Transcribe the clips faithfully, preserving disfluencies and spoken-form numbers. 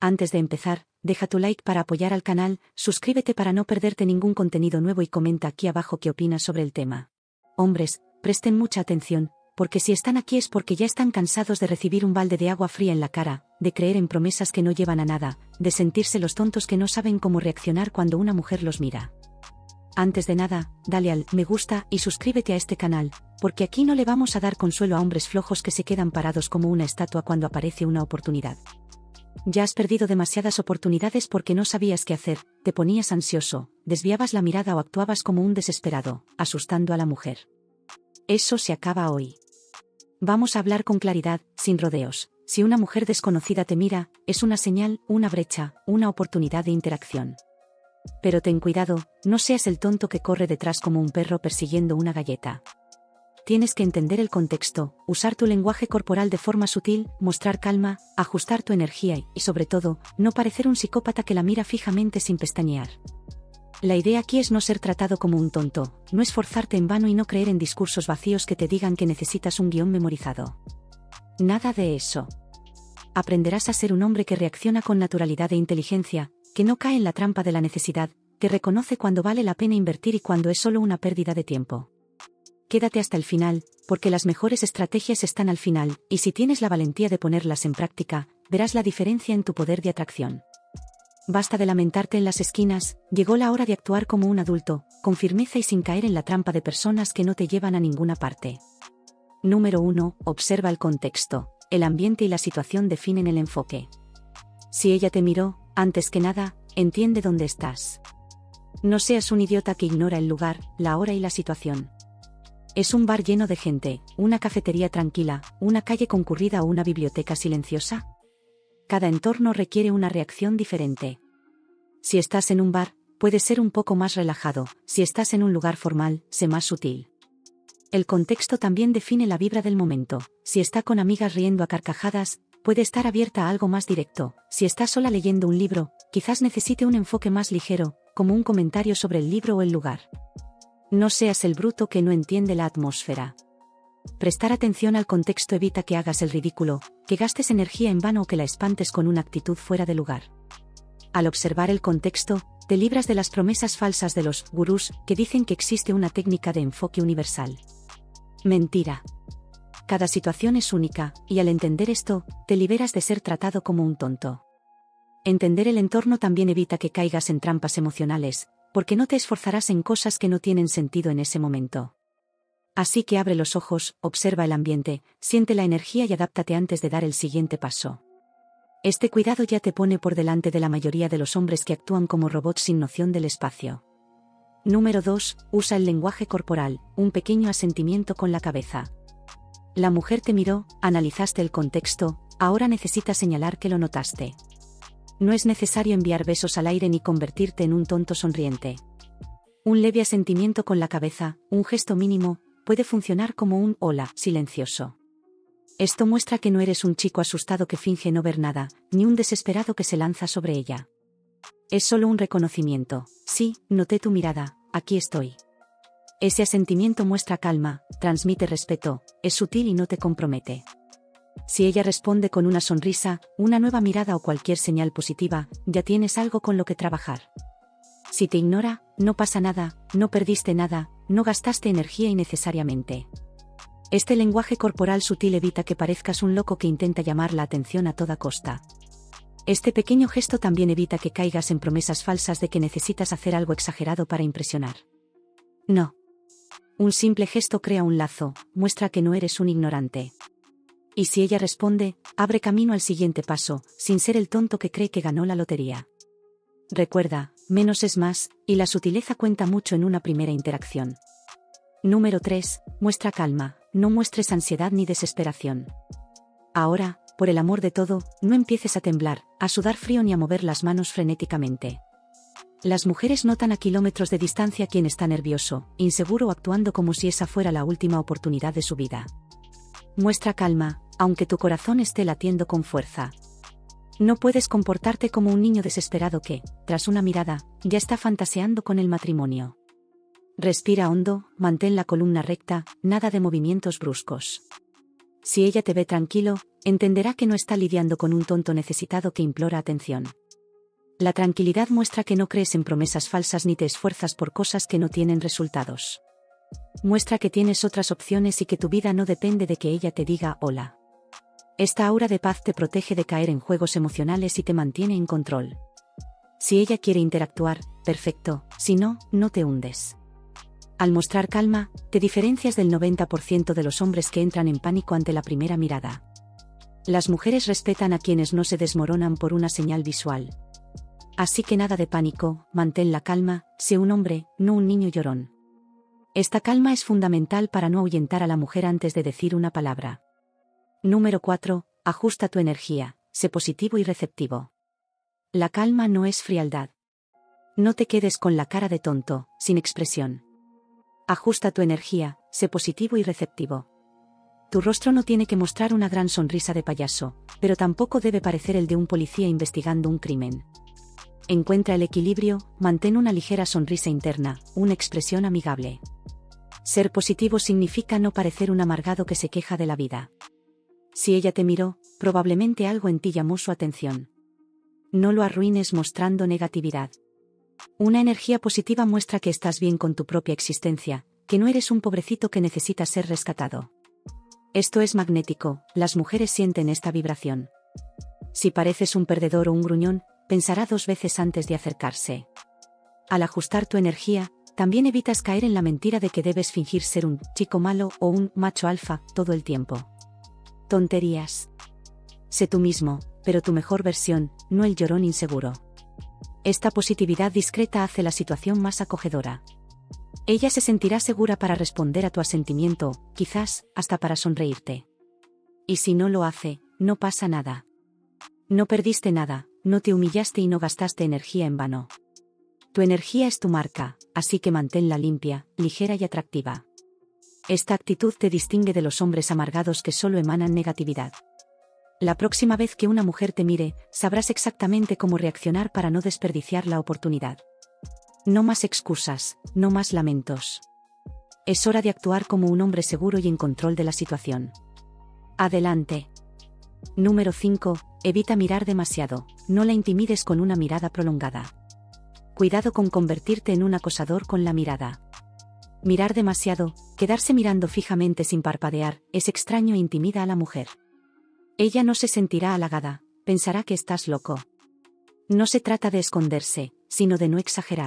Antes de empezar, deja tu like para apoyar al canal, suscríbete para no perderte ningún contenido nuevo y comenta aquí abajo qué opinas sobre el tema. Hombres, presten mucha atención, porque si están aquí es porque ya están cansados de recibir un balde de agua fría en la cara, de creer en promesas que no llevan a nada, de sentirse los tontos que no saben cómo reaccionar cuando una mujer los mira. Antes de nada, dale al me gusta y suscríbete a este canal, porque aquí no le vamos a dar consuelo a hombres flojos que se quedan parados como una estatua cuando aparece una oportunidad. Ya has perdido demasiadas oportunidades porque no sabías qué hacer, te ponías ansioso, desviabas la mirada o actuabas como un desesperado, asustando a la mujer. Eso se acaba hoy. Vamos a hablar con claridad, sin rodeos. Si una mujer desconocida te mira, es una señal, una brecha, una oportunidad de interacción. Pero ten cuidado, no seas el tonto que corre detrás como un perro persiguiendo una galleta. Tienes que entender el contexto, usar tu lenguaje corporal de forma sutil, mostrar calma, ajustar tu energía y, sobre todo, no parecer un psicópata que la mira fijamente sin pestañear. La idea aquí es no ser tratado como un tonto, no esforzarte en vano y no creer en discursos vacíos que te digan que necesitas un guión memorizado. Nada de eso. Aprenderás a ser un hombre que reacciona con naturalidad e inteligencia, que no cae en la trampa de la necesidad, que reconoce cuando vale la pena invertir y cuando es solo una pérdida de tiempo. Quédate hasta el final, porque las mejores estrategias están al final, y si tienes la valentía de ponerlas en práctica, verás la diferencia en tu poder de atracción. Basta de lamentarte en las esquinas, llegó la hora de actuar como un adulto, con firmeza y sin caer en la trampa de personas que no te llevan a ninguna parte. Número uno. Observa el contexto. El ambiente y la situación definen el enfoque. Si ella te miró, antes que nada, entiende dónde estás. No seas un idiota que ignora el lugar, la hora y la situación. ¿Es un bar lleno de gente, una cafetería tranquila, una calle concurrida o una biblioteca silenciosa? Cada entorno requiere una reacción diferente. Si estás en un bar, puedes ser un poco más relajado, si estás en un lugar formal, sé más sutil. El contexto también define la vibra del momento. Si está con amigas riendo a carcajadas, puede estar abierta a algo más directo. Si está sola leyendo un libro, quizás necesite un enfoque más ligero, como un comentario sobre el libro o el lugar. No seas el bruto que no entiende la atmósfera. Prestar atención al contexto evita que hagas el ridículo, que gastes energía en vano o que la espantes con una actitud fuera de lugar. Al observar el contexto, te libras de las promesas falsas de los gurús que dicen que existe una técnica de enfoque universal. Mentira. Cada situación es única, y al entender esto, te liberas de ser tratado como un tonto. Entender el entorno también evita que caigas en trampas emocionales, porque no te esforzarás en cosas que no tienen sentido en ese momento. Así que abre los ojos, observa el ambiente, siente la energía y adáptate antes de dar el siguiente paso. Este cuidado ya te pone por delante de la mayoría de los hombres que actúan como robots sin noción del espacio. Número dos. Usa el lenguaje corporal, un pequeño asentimiento con la cabeza. La mujer te miró, analizaste el contexto, ahora necesitas señalar que lo notaste. No es necesario enviar besos al aire ni convertirte en un tonto sonriente. Un leve asentimiento con la cabeza, un gesto mínimo, puede funcionar como un hola silencioso. Esto muestra que no eres un chico asustado que finge no ver nada, ni un desesperado que se lanza sobre ella. Es solo un reconocimiento. Sí, noté tu mirada, aquí estoy. Ese asentimiento muestra calma, transmite respeto, es sutil y no te compromete. Si ella responde con una sonrisa, una nueva mirada o cualquier señal positiva, ya tienes algo con lo que trabajar. Si te ignora, no pasa nada, no perdiste nada, no gastaste energía innecesariamente. Este lenguaje corporal sutil evita que parezcas un loco que intenta llamar la atención a toda costa. Este pequeño gesto también evita que caigas en promesas falsas de que necesitas hacer algo exagerado para impresionar. No. Un simple gesto crea un lazo, muestra que no eres un ignorante. Y si ella responde, abre camino al siguiente paso, sin ser el tonto que cree que ganó la lotería. Recuerda, menos es más, y la sutileza cuenta mucho en una primera interacción. Número tres. Muestra calma, no muestres ansiedad ni desesperación. Ahora, por el amor de todo, no empieces a temblar, a sudar frío ni a mover las manos frenéticamente. Las mujeres notan a kilómetros de distancia quién está nervioso, inseguro o actuando como si esa fuera la última oportunidad de su vida. Muestra calma, aunque tu corazón esté latiendo con fuerza. No puedes comportarte como un niño desesperado que, tras una mirada, ya está fantaseando con el matrimonio. Respira hondo, mantén la columna recta, nada de movimientos bruscos. Si ella te ve tranquilo, entenderá que no está lidiando con un tonto necesitado que implora atención. La tranquilidad muestra que no crees en promesas falsas ni te esfuerzas por cosas que no tienen resultados. Muestra que tienes otras opciones y que tu vida no depende de que ella te diga hola. Esta aura de paz te protege de caer en juegos emocionales y te mantiene en control. Si ella quiere interactuar, perfecto, si no, no te hundes. Al mostrar calma, te diferencias del noventa por ciento de los hombres que entran en pánico ante la primera mirada. Las mujeres respetan a quienes no se desmoronan por una señal visual. Así que nada de pánico, mantén la calma, sé un hombre, no un niño llorón. Esta calma es fundamental para no ahuyentar a la mujer antes de decir una palabra. Número cuatro. Ajusta tu energía, sé positivo y receptivo. La calma no es frialdad. No te quedes con la cara de tonto, sin expresión. Ajusta tu energía, sé positivo y receptivo. Tu rostro no tiene que mostrar una gran sonrisa de payaso, pero tampoco debe parecer el de un policía investigando un crimen. Encuentra el equilibrio, mantén una ligera sonrisa interna, una expresión amigable. Ser positivo significa no parecer un amargado que se queja de la vida. Si ella te miró, probablemente algo en ti llamó su atención. No lo arruines mostrando negatividad. Una energía positiva muestra que estás bien con tu propia existencia, que no eres un pobrecito que necesita ser rescatado. Esto es magnético, las mujeres sienten esta vibración. Si pareces un perdedor o un gruñón, pensará dos veces antes de acercarse. Al ajustar tu energía, también evitas caer en la mentira de que debes fingir ser un chico malo o un macho alfa todo el tiempo. Tonterías. Sé tú mismo, pero tu mejor versión, no el llorón inseguro. Esta positividad discreta hace la situación más acogedora. Ella se sentirá segura para responder a tu asentimiento, quizás, hasta para sonreírte. Y si no lo hace, no pasa nada. No perdiste nada, no te humillaste y no gastaste energía en vano. Tu energía es tu marca, así que manténla limpia, ligera y atractiva. Esta actitud te distingue de los hombres amargados que solo emanan negatividad. La próxima vez que una mujer te mire, sabrás exactamente cómo reaccionar para no desperdiciar la oportunidad. No más excusas, no más lamentos. Es hora de actuar como un hombre seguro y en control de la situación. Adelante. Número cinco. Evita mirar demasiado, no la intimides con una mirada prolongada. Cuidado con convertirte en un acosador con la mirada. Mirar demasiado, quedarse mirando fijamente sin parpadear, es extraño e intimida a la mujer. Ella no se sentirá halagada, pensará que estás loco. No se trata de esconderse, sino de no exagerar.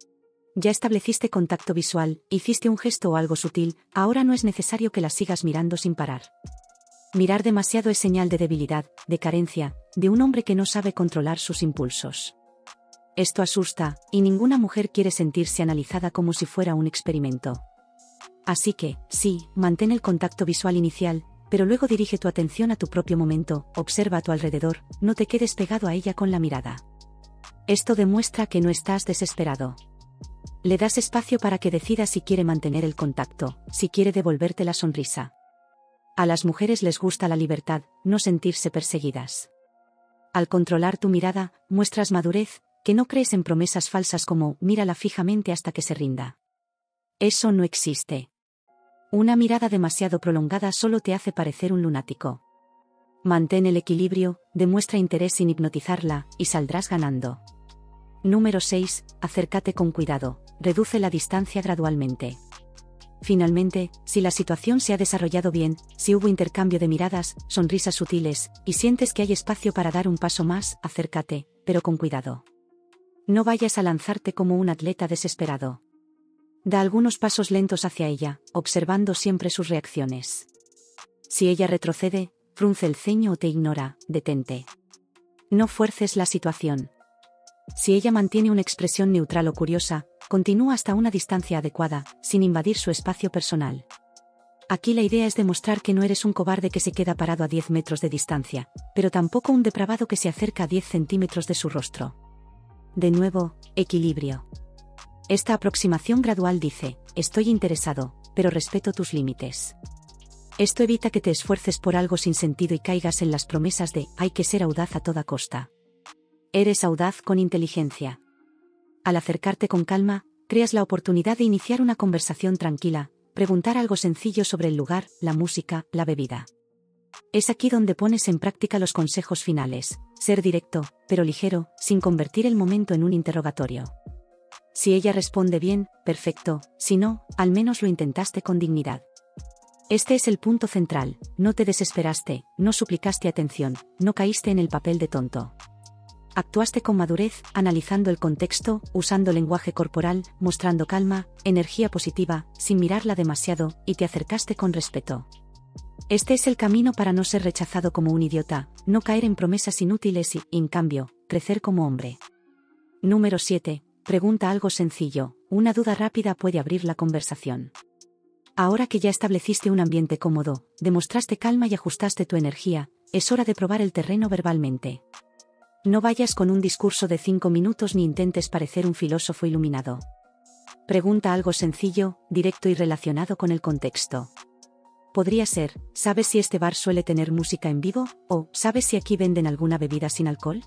Ya estableciste contacto visual, hiciste un gesto o algo sutil, ahora no es necesario que la sigas mirando sin parar. Mirar demasiado es señal de debilidad, de carencia, de un hombre que no sabe controlar sus impulsos. Esto asusta, y ninguna mujer quiere sentirse analizada como si fuera un experimento. Así que, sí, mantén el contacto visual inicial, pero luego dirige tu atención a tu propio momento, observa a tu alrededor, no te quedes pegado a ella con la mirada. Esto demuestra que no estás desesperado. Le das espacio para que decida si quiere mantener el contacto, si quiere devolverte la sonrisa. A las mujeres les gusta la libertad, no sentirse perseguidas. Al controlar tu mirada, muestras madurez, que no crees en promesas falsas como mírala fijamente hasta que se rinda. Eso no existe. Una mirada demasiado prolongada solo te hace parecer un lunático. Mantén el equilibrio, demuestra interés sin hipnotizarla, y saldrás ganando. Número seis. Acércate con cuidado, reduce la distancia gradualmente. Finalmente, si la situación se ha desarrollado bien, si hubo intercambio de miradas, sonrisas sutiles, y sientes que hay espacio para dar un paso más, acércate, pero con cuidado. No vayas a lanzarte como un atleta desesperado. Da algunos pasos lentos hacia ella, observando siempre sus reacciones. Si ella retrocede, frunce el ceño o te ignora, detente. No fuerces la situación. Si ella mantiene una expresión neutral o curiosa, continúa hasta una distancia adecuada, sin invadir su espacio personal. Aquí la idea es demostrar que no eres un cobarde que se queda parado a diez metros de distancia, pero tampoco un depravado que se acerca a diez centímetros de su rostro. De nuevo, equilibrio. Esta aproximación gradual dice, estoy interesado, pero respeto tus límites. Esto evita que te esfuerces por algo sin sentido y caigas en las promesas de, hay que ser audaz a toda costa. Eres audaz con inteligencia. Al acercarte con calma, creas la oportunidad de iniciar una conversación tranquila, preguntar algo sencillo sobre el lugar, la música, la bebida. Es aquí donde pones en práctica los consejos finales: ser directo, pero ligero, sin convertir el momento en un interrogatorio. Si ella responde bien, perfecto; si no, al menos lo intentaste con dignidad. Este es el punto central: no te desesperaste, no suplicaste atención, no caíste en el papel de tonto. Actuaste con madurez, analizando el contexto, usando lenguaje corporal, mostrando calma, energía positiva, sin mirarla demasiado, y te acercaste con respeto. Este es el camino para no ser rechazado como un idiota, no caer en promesas inútiles y, en cambio, crecer como hombre. Número siete. Pregunta algo sencillo. Una duda rápida puede abrir la conversación. Ahora que ya estableciste un ambiente cómodo, demostraste calma y ajustaste tu energía, es hora de probar el terreno verbalmente. No vayas con un discurso de cinco minutos ni intentes parecer un filósofo iluminado. Pregunta algo sencillo, directo y relacionado con el contexto. Podría ser: ¿sabes si este bar suele tener música en vivo? O ¿sabes si aquí venden alguna bebida sin alcohol?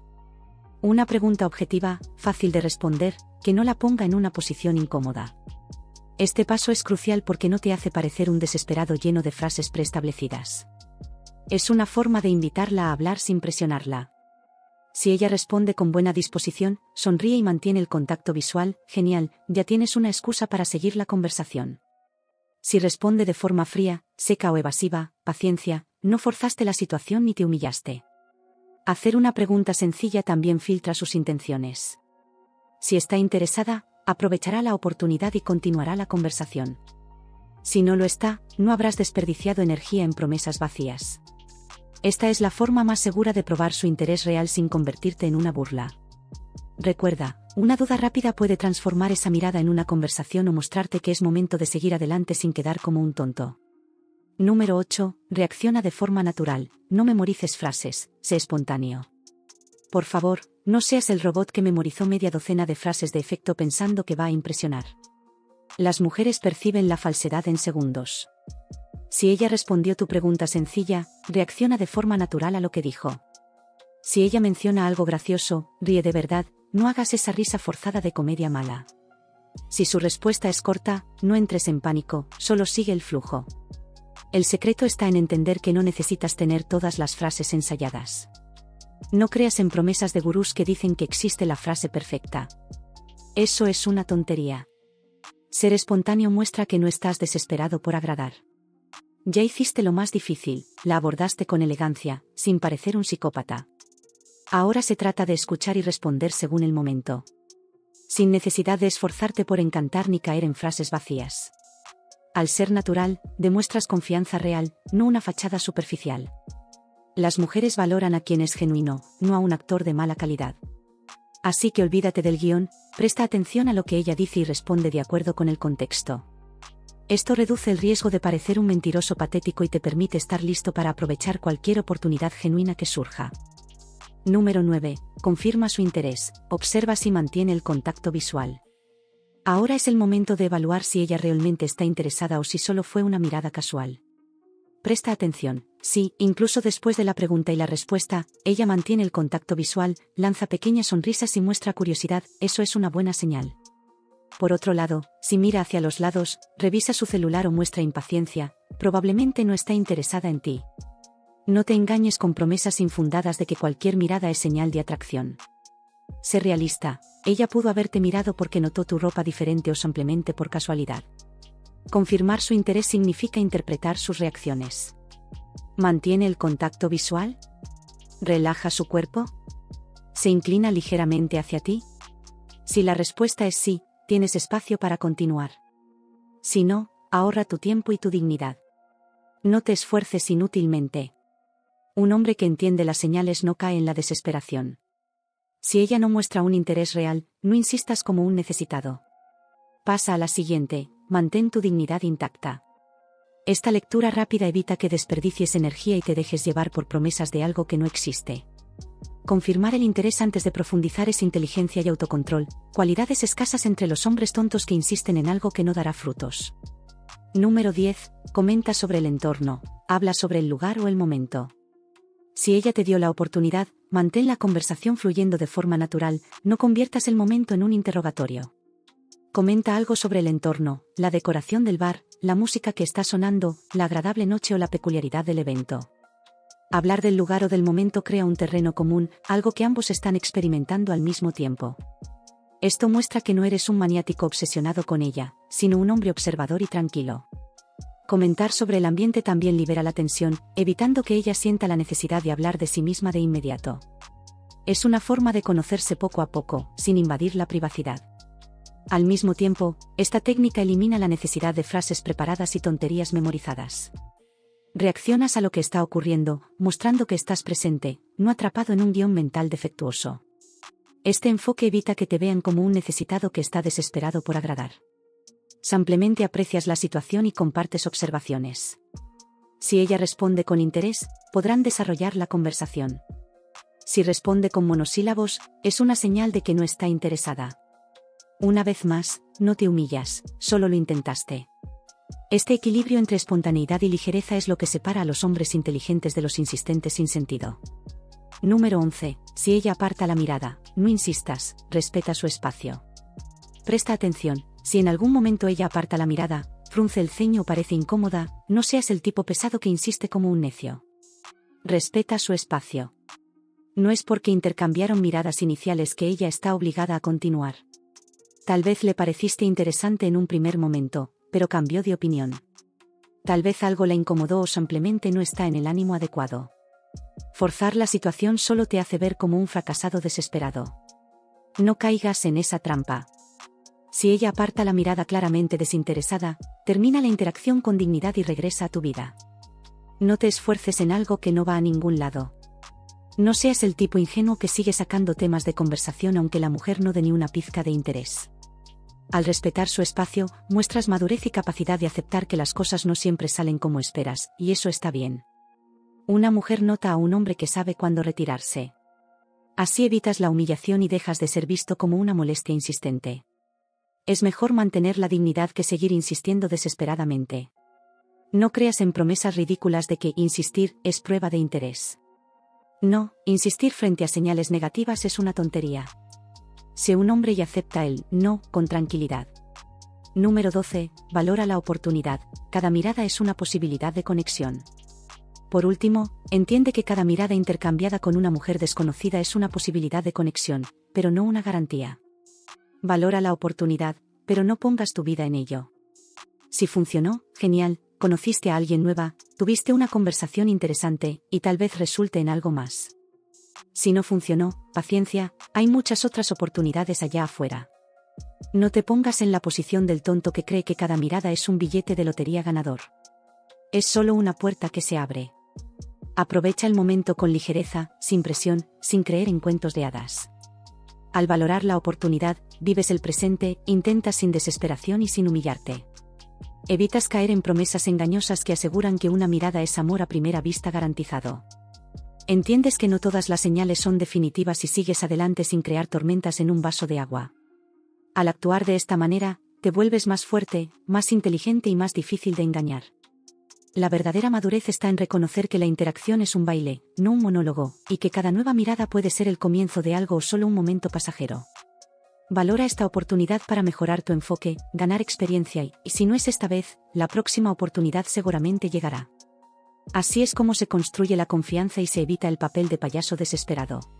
Una pregunta objetiva, fácil de responder, que no la ponga en una posición incómoda. Este paso es crucial porque no te hace parecer un desesperado lleno de frases preestablecidas. Es una forma de invitarla a hablar sin presionarla. Si ella responde con buena disposición, sonríe y mantiene el contacto visual, genial, ya tienes una excusa para seguir la conversación. Si responde de forma fría, seca o evasiva, paciencia, no forzaste la situación ni te humillaste. Hacer una pregunta sencilla también filtra sus intenciones. Si está interesada, aprovechará la oportunidad y continuará la conversación. Si no lo está, no habrás desperdiciado energía en promesas vacías. Esta es la forma más segura de probar su interés real sin convertirte en una burla. Recuerda, una duda rápida puede transformar esa mirada en una conversación o mostrarte que es momento de seguir adelante sin quedar como un tonto. Número ocho. Reacciona de forma natural, no memorices frases, sé espontáneo. Por favor, no seas el robot que memorizó media docena de frases de efecto pensando que va a impresionar. Las mujeres perciben la falsedad en segundos. Si ella respondió tu pregunta sencilla, reacciona de forma natural a lo que dijo. Si ella menciona algo gracioso, ríe de verdad, no hagas esa risa forzada de comedia mala. Si su respuesta es corta, no entres en pánico, solo sigue el flujo. El secreto está en entender que no necesitas tener todas las frases ensayadas. No creas en promesas de gurús que dicen que existe la frase perfecta. Eso es una tontería. Ser espontáneo muestra que no estás desesperado por agradar. Ya hiciste lo más difícil, la abordaste con elegancia, sin parecer un psicópata. Ahora se trata de escuchar y responder según el momento. Sin necesidad de esforzarte por encantar ni caer en frases vacías. Al ser natural, demuestras confianza real, no una fachada superficial. Las mujeres valoran a quien es genuino, no a un actor de mala calidad. Así que olvídate del guión, presta atención a lo que ella dice y responde de acuerdo con el contexto. Esto reduce el riesgo de parecer un mentiroso patético y te permite estar listo para aprovechar cualquier oportunidad genuina que surja. Número nueve. Confirma su interés, observa si mantiene el contacto visual. Ahora es el momento de evaluar si ella realmente está interesada o si solo fue una mirada casual. Presta atención. Si, incluso después de la pregunta y la respuesta, ella mantiene el contacto visual, lanza pequeñas sonrisas y muestra curiosidad, eso es una buena señal. Por otro lado, si mira hacia los lados, revisa su celular o muestra impaciencia, probablemente no está interesada en ti. No te engañes con promesas infundadas de que cualquier mirada es señal de atracción. Sé realista, ella pudo haberte mirado porque notó tu ropa diferente o simplemente por casualidad. Confirmar su interés significa interpretar sus reacciones. ¿Mantiene el contacto visual? ¿Relaja su cuerpo? ¿Se inclina ligeramente hacia ti? Si la respuesta es sí, tienes espacio para continuar. Si no, ahorra tu tiempo y tu dignidad. No te esfuerces inútilmente. Un hombre que entiende las señales no cae en la desesperación. Si ella no muestra un interés real, no insistas como un necesitado. Pasa a la siguiente, mantén tu dignidad intacta. Esta lectura rápida evita que desperdicies energía y te dejes llevar por promesas de algo que no existe. Confirmar el interés antes de profundizar es inteligencia y autocontrol, cualidades escasas entre los hombres tontos que insisten en algo que no dará frutos. Número diez. Comenta sobre el entorno, habla sobre el lugar o el momento. Si ella te dio la oportunidad, mantén la conversación fluyendo de forma natural, no conviertas el momento en un interrogatorio. Comenta algo sobre el entorno, la decoración del bar, la música que está sonando, la agradable noche o la peculiaridad del evento. Hablar del lugar o del momento crea un terreno común, algo que ambos están experimentando al mismo tiempo. Esto muestra que no eres un maniático obsesionado con ella, sino un hombre observador y tranquilo. Comentar sobre el ambiente también libera la tensión, evitando que ella sienta la necesidad de hablar de sí misma de inmediato. Es una forma de conocerse poco a poco, sin invadir la privacidad. Al mismo tiempo, esta técnica elimina la necesidad de frases preparadas y tonterías memorizadas. Reaccionas a lo que está ocurriendo, mostrando que estás presente, no atrapado en un guión mental defectuoso. Este enfoque evita que te vean como un necesitado que está desesperado por agradar. Simplemente aprecias la situación y compartes observaciones. Si ella responde con interés, podrán desarrollar la conversación. Si responde con monosílabos, es una señal de que no está interesada. Una vez más, no te humillas, solo lo intentaste. Este equilibrio entre espontaneidad y ligereza es lo que separa a los hombres inteligentes de los insistentes sin sentido. Número once. Si ella aparta la mirada, no insistas, respeta su espacio. Presta atención, si en algún momento ella aparta la mirada, frunce el ceño o parece incómoda, no seas el tipo pesado que insiste como un necio. Respeta su espacio. No es porque intercambiaron miradas iniciales que ella está obligada a continuar. Tal vez le pareciste interesante en un primer momento, pero cambió de opinión. Tal vez algo la incomodó o simplemente no está en el ánimo adecuado. Forzar la situación solo te hace ver como un fracasado desesperado. No caigas en esa trampa. Si ella aparta la mirada claramente desinteresada, termina la interacción con dignidad y regresa a tu vida. No te esfuerces en algo que no va a ningún lado. No seas el tipo ingenuo que sigue sacando temas de conversación aunque la mujer no dé ni una pizca de interés. Al respetar su espacio, muestras madurez y capacidad de aceptar que las cosas no siempre salen como esperas, y eso está bien. Una mujer nota a un hombre que sabe cuándo retirarse. Así evitas la humillación y dejas de ser visto como una molestia insistente. Es mejor mantener la dignidad que seguir insistiendo desesperadamente. No creas en promesas ridículas de que insistir es prueba de interés. No, insistir frente a señales negativas es una tontería. Sé un hombre y acepta el no con tranquilidad. Número doce. Valora la oportunidad. Cada mirada es una posibilidad de conexión. Por último, entiende que cada mirada intercambiada con una mujer desconocida es una posibilidad de conexión, pero no una garantía. Valora la oportunidad, pero no pongas tu vida en ello. Si funcionó, genial, conociste a alguien nueva, tuviste una conversación interesante, y tal vez resulte en algo más. Si no funcionó, paciencia, hay muchas otras oportunidades allá afuera. No te pongas en la posición del tonto que cree que cada mirada es un billete de lotería ganador. Es solo una puerta que se abre. Aprovecha el momento con ligereza, sin presión, sin creer en cuentos de hadas. Al valorar la oportunidad, vives el presente, intentas sin desesperación y sin humillarte. Evitas caer en promesas engañosas que aseguran que una mirada es amor a primera vista garantizado. Entiendes que no todas las señales son definitivas y sigues adelante sin crear tormentas en un vaso de agua. Al actuar de esta manera, te vuelves más fuerte, más inteligente y más difícil de engañar. La verdadera madurez está en reconocer que la interacción es un baile, no un monólogo, y que cada nueva mirada puede ser el comienzo de algo o solo un momento pasajero. Valora esta oportunidad para mejorar tu enfoque, ganar experiencia y, y si no es esta vez, la próxima oportunidad seguramente llegará. Así es como se construye la confianza y se evita el papel de payaso desesperado.